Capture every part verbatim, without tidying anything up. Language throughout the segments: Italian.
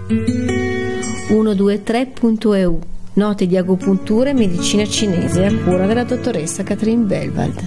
centododici punto e u. Note di agopuntura e medicina cinese a cura della dottoressa Catherine Belvald.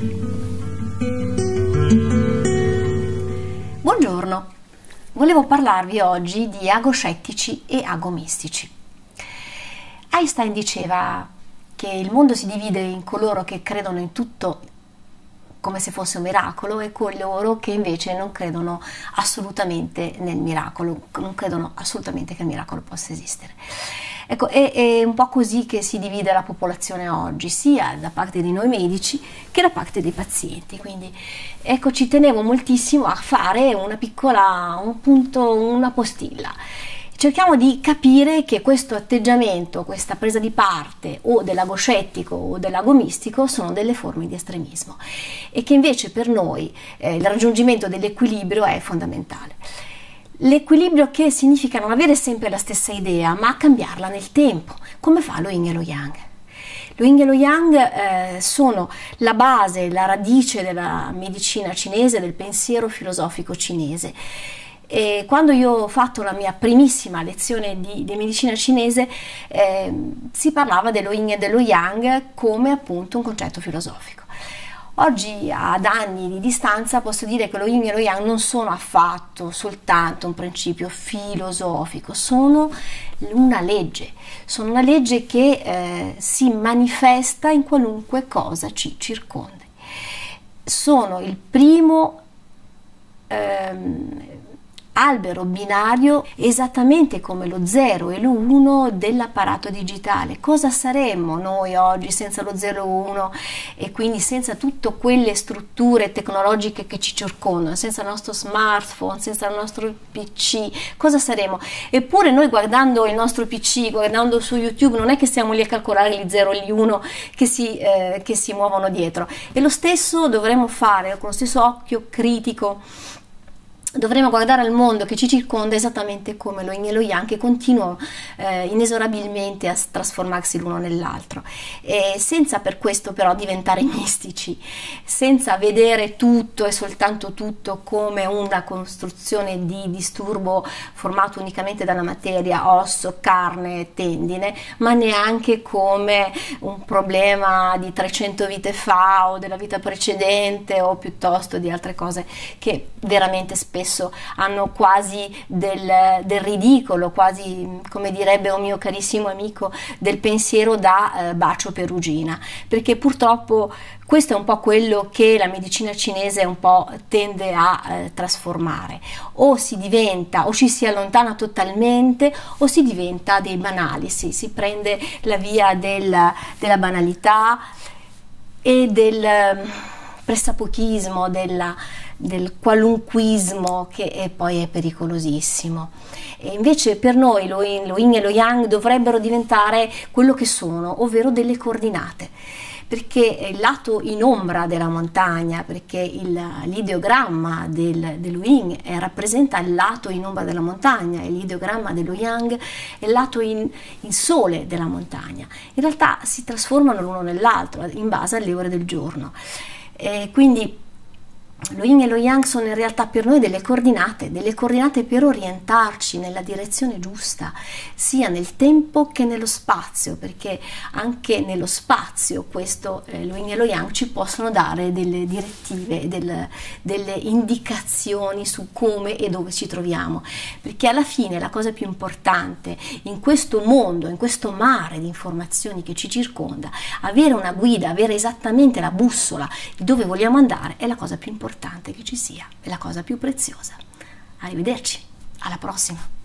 Buongiorno, volevo parlarvi oggi di agoscettici e agomistici. Einstein diceva che il mondo si divide in coloro che credono in tutto come se fosse un miracolo e coloro che invece non credono assolutamente nel miracolo, non credono assolutamente che il miracolo possa esistere. Ecco, è, è un po' così che si divide la popolazione oggi, sia da parte di noi medici che da parte dei pazienti. Quindi, ecco, ci tenevo moltissimo a fare una piccola, un punto, una postilla. Cerchiamo di capire che questo atteggiamento, questa presa di parte o dell'agoscettico o dell'agomistico sono delle forme di estremismo e che invece per noi eh, il raggiungimento dell'equilibrio è fondamentale. L'equilibrio che significa non avere sempre la stessa idea, ma cambiarla nel tempo, come fa lo Yin e lo Yang. Lo Yin e lo Yang eh, sono la base, la radice della medicina cinese, del pensiero filosofico cinese. E quando io ho fatto la mia primissima lezione di, di medicina cinese eh, si parlava dello Yin e dello Yang come appunto un concetto filosofico. Oggi, ad anni di distanza, posso dire che lo Yin e lo Yang non sono affatto soltanto un principio filosofico, sono una legge, sono una legge che eh, si manifesta in qualunque cosa ci circondi. Sono il primo ehm, albero binario, esattamente come lo zero e lo uno dell'apparato digitale. Cosa saremmo noi oggi senza lo zero e uno e quindi senza tutte quelle strutture tecnologiche che ci circondano, senza il nostro smartphone, senza il nostro P C? Cosa saremmo? Eppure noi, guardando il nostro P C, guardando su YouTube, non è che stiamo lì a calcolare gli zero e gli uno che si, eh, che si muovono dietro. E lo stesso dovremmo fare con lo stesso occhio critico. Dovremo guardare al mondo che ci circonda esattamente come lo Yin e lo Yang, che continuano eh, inesorabilmente a trasformarsi l'uno nell'altro, e senza per questo però diventare mistici, senza vedere tutto e soltanto tutto come una costruzione di disturbo formato unicamente dalla materia, osso, carne, tendine, ma neanche come un problema di trecento vite fa o della vita precedente o piuttosto di altre cose che veramente spesso spesso hanno quasi del, del ridicolo, quasi, come direbbe un mio carissimo amico, del pensiero da eh, bacio perugina, perché purtroppo questo è un po' quello che la medicina cinese un po' tende a eh, trasformare. O si diventa, o ci si allontana totalmente, o si diventa dei banali, si, si prende la via del, della banalità e del pressapochismo, della del qualunquismo, che è, poi è pericolosissimo. E invece per noi lo Yin, lo Yin e lo Yang dovrebbero diventare quello che sono, ovvero delle coordinate, perché il lato in ombra della montagna, perché l'ideogramma del, dello Yin eh, rappresenta il lato in ombra della montagna e l'ideogramma dello Yang è il lato in, in sole della montagna. In realtà si trasformano l'uno nell'altro in base alle ore del giorno. E quindi lo Yin e lo Yang sono in realtà per noi delle coordinate, delle coordinate per orientarci nella direzione giusta, sia nel tempo che nello spazio, perché anche nello spazio questo, eh, lo Yin e lo Yang ci possono dare delle direttive, del, delle indicazioni su come e dove ci troviamo, perché alla fine la cosa più importante in questo mondo, in questo mare di informazioni che ci circonda, avere una guida, avere esattamente la bussola di dove vogliamo andare è la cosa più importante che ci sia, è la cosa più preziosa. Arrivederci, alla prossima.